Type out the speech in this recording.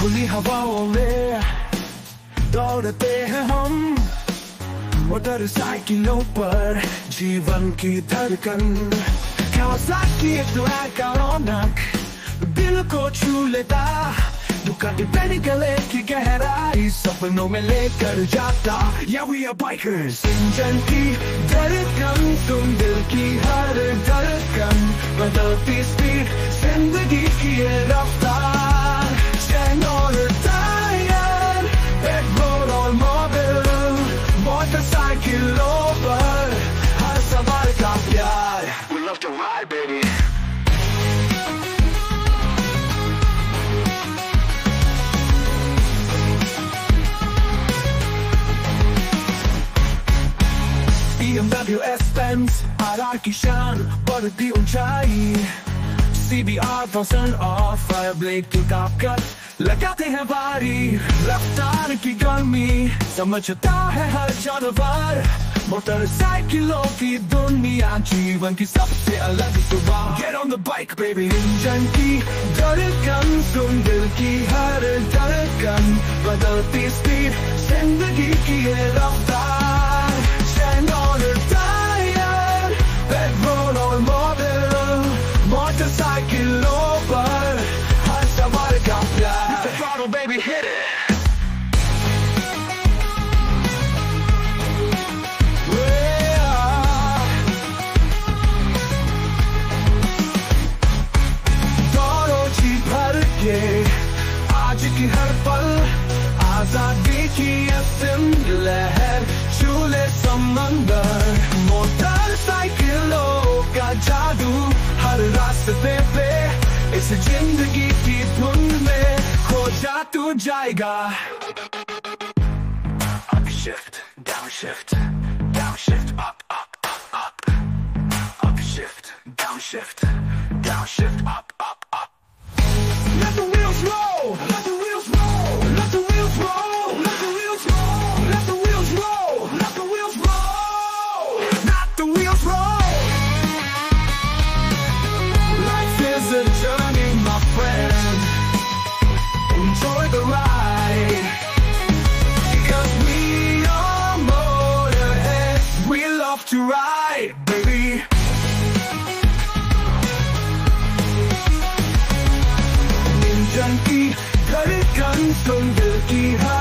खुली हवाओं में दौड़ते हैं हम, मोटरसाइकिलों पर जीवन की धड़कन। Kawasaki एक ट्रैक का रौनक दिल को छू लेता, दुकान पैनी गले की गहराई सपनों में लेकर जाता। Yeah, we are bikers। Engine की धड़कन तुम दिल की हर धड़कन, बदलती स्पीड जिंदगी की ये रफ्तार। चैन और टायर, पेट्रोल और मोबिल, मोटरसाइकिलों पर हर सवार का प्यार। We love to ride, baby। BMW S-Benz RR की शान बढ़ती ऊंचाई, CBR 1000 और Fireblade की ताकत लगाते हैं भारी। रफ्तार की गर्मी समझता है हर जानवर, मोटरसाइकिलों की दुनिया जीवन की सबसे अलग सुबह। Get on the bike, baby। Engine की धड़कन सुन दिल की हर धड़कन, बदलती स्पीड जिंदगी की ये रफ्तार। चैन और टायर, पेट्रोल और मोबिल, मोटरसाइकिलों पर हर सवार का प्यार। Hit the throttle, baby, hit it। आज की हर पल आजादी की असीम लहर, झूले समंदर, मोटरसाइकिलों का जादू हर रास्ते पे, इस जिंदगी की धुन में खो जा तू जाएगा। Upshift, downshift, downshift, up, up, up, up, upshift, downshift, downshift, up, up, up। Let the wheels roll, let the wheels roll, let the wheels roll, let the wheels roll, let the wheels roll, let the wheels roll, let the wheels roll। Life is a journey, my friend, enjoy the ride, because we are motorheads, we love to ride, baby। Engine की धड़कन सुन दिल की